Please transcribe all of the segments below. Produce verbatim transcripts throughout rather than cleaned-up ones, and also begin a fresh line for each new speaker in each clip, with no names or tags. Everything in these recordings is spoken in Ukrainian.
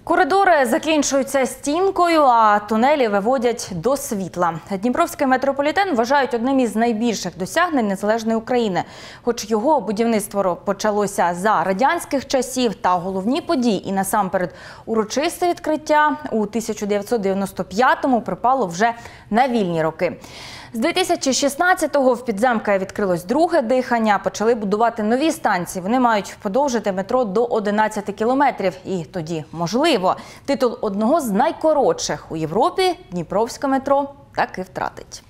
Коридори закінчуються стінкою, а тунелі виводять до світла. Дніпровський метрополітен вважають одним із найбільших досягнень незалежної України. Хоч його будівництво почалося за радянських часів, та головні події і насамперед урочисте відкриття у тисяча дев'ятсот дев'яносто п'ятому припало вже на вільні роки. З дві тисячі шістнадцятого в підземка відкрилось друге дихання, почали будувати нові станції. Вони мають подовжити метро до одинадцяти кілометрів. І тоді, можливо, титул одного з найкоротших у Європі Дніпровське метро таки втратить.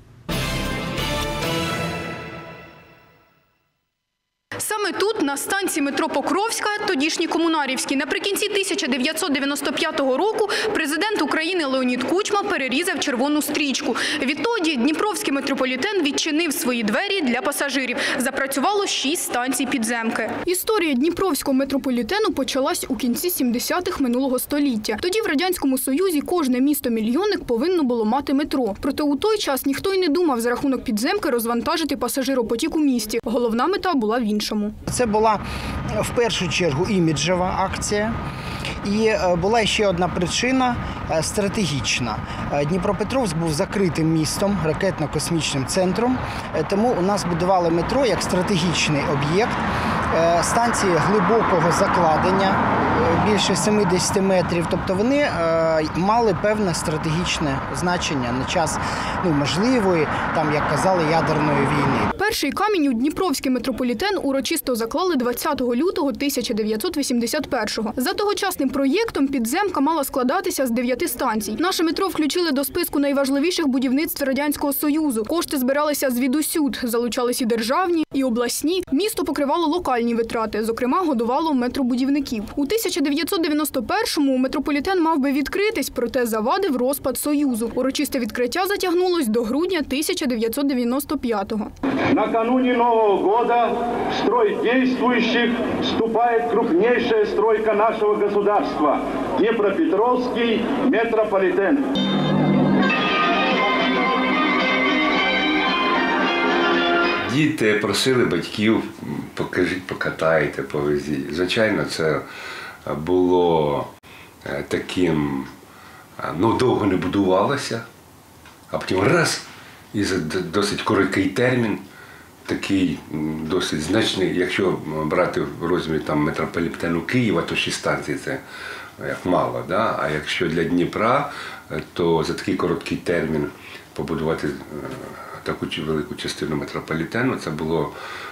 Саме тут, на станції метро Покровська, тодішній Комунарівській, наприкінці тисяча дев'ятсот дев'яносто п'ятого року президент України Леонід Кучма перерізав червону стрічку. Відтоді Дніпровський метрополітен відчинив свої двері для пасажирів. Запрацювало шість станцій підземки. Історія Дніпровського метрополітену почалась у кінці сімдесятих минулого століття. Тоді в Радянському Союзі кожне місто-мільйонник повинно було мати метро. Проте у той час ніхто й не думав за рахунок підземки розвантажити пасажиропотік у місті. Головна мета була в іншому.
Це була в першу чергу іміджева акція. І була ще одна причина – стратегічна. Дніпропетровськ був закритим містом, ракетно-космічним центром, тому у нас будували метро як стратегічний об'єкт. Станції глибокого закладення, більше сімдесят метрів, тобто вони мали певне стратегічне значення на час ну, можливої, там, як казали, ядерної війни.
Перший камінь у Дніпровський метрополітен урочисто заклали двадцятого лютого тисяча дев'ятсот вісімдесят першого. За тогочасним проєктом підземка мала складатися з дев'яти станцій. Наше метро включили до списку найважливіших будівництв Радянського Союзу. Кошти збиралися звідусюд, залучались і державні, і обласні. Місто покривало локальні витрати, зокрема, годувало метробудівників. У тисяча дев'ятсот дев'яносто першому метрополітен мав би відкритись, проте завадив розпад Союзу. Урочисте відкриття затягнулось до грудня тисяча дев'ятсот дев'яносто п'ятого.
Накануне Нового года в строй действующих вступает крупнейшая стройка нашего государства – Днепропетровский метрополитен.
Діти просили батьків, покажіть, покатайте, повезіть. Звичайно, це було таким, ну, довго не будувалося, а потім раз, і за досить короткий термін, такий досить значний, якщо брати в розмірі там, метрополітену Києва, то шість станцій це як мало, да? А якщо для Дніпра, то за такий короткий термін побудувати таку велику частину метрополітену, це було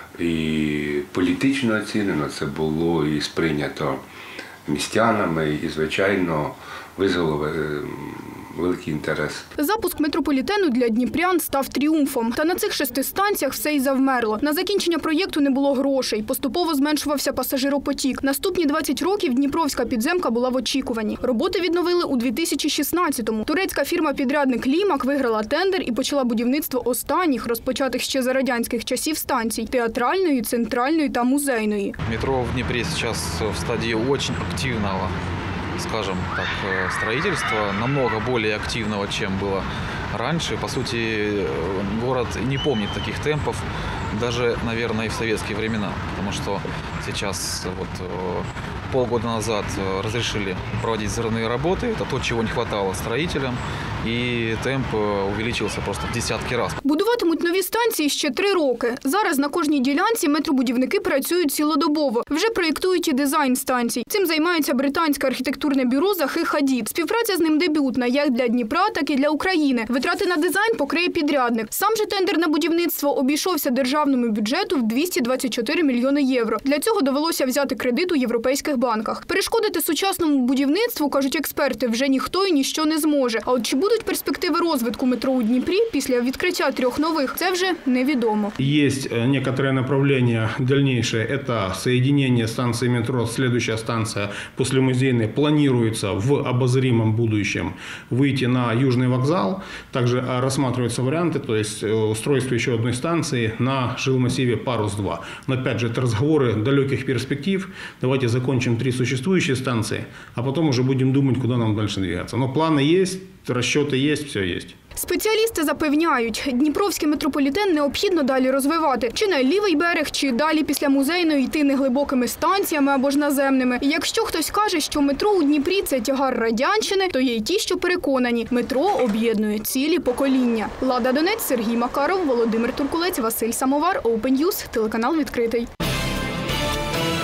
і політично оцінено, це було і сприйнято містянами, і, звичайно, визвало великий інтерес.
Запуск метрополітену для дніпрян став тріумфом. Та на цих шести станціях все й завмерло. На закінчення проєкту не було грошей. Поступово зменшувався пасажиропотік. Наступні двадцять років Дніпровська підземка була в очікуванні. Роботи відновили у дві тисячі шістнадцятому. Турецька фірма-підрядник «Лімак» виграла тендер і почала будівництво останніх, розпочатих ще за радянських часів станцій – театральної, центральної та музейної.
Метро в Дніпрі зараз в стадії дуже активного, скажем так, строительства, намного более активного, чем было раньше. По сути, город не помнит таких темпов, даже, наверное, и в советские времена, потому что сейчас вот полгода назад разрешили проводить взрывные работы, это то, чего не хватало строителям, і темп увеличився просто в десятки разів.
Будуватимуть нові станції ще три роки. Зараз на кожній ділянці метробудівники працюють цілодобово. Вже проєктують і дизайн станцій. Цим займається британське архітектурне бюро «Захи Хадід». Співпраця з ним дебютна як для Дніпра, так і для України. Витрати на дизайн покриє підрядник. Сам же тендер на будівництво обійшовся державному бюджету в двісті двадцять чотири мільйони євро. Для цього довелося взяти кредит у європейських банках. Перешкодити сучасному будівництву, кажуть експерти, вже ніхто і ніщо не зможе. А от чи будуть перспективи розвитку метро у Дніпрі після відкриття трьох нових, це вже невідомо.
Є некоторые направления дальнейшее. Это соединение станции метро, следующая станция после музейной планируется в обозримом будущем выйти на Южный вокзал. Также рассматриваются варианты, то есть устройство еще одной станции на жилмассиве Парус-два. Но опять же, это разговоры далеких перспектив. Давайте закончим три существующие станции, а потом уже будем думать, куда нам дальше двигаться. Но планы есть. Расчеты есть, все есть.
Спеціалісти запевняють, Дніпровський метрополітен необхідно далі розвивати. Чи на лівий берег, чи далі після музейної йти неглибокими станціями або ж наземними. І якщо хтось каже, що метро у Дніпрі – це тягар радянщини, то є й ті, що переконані – метро об'єднує цілі покоління. Лада Донець, Сергій Макаров, Володимир Туркулець, Василь Самовар, Open News, телеканал «Відкритий».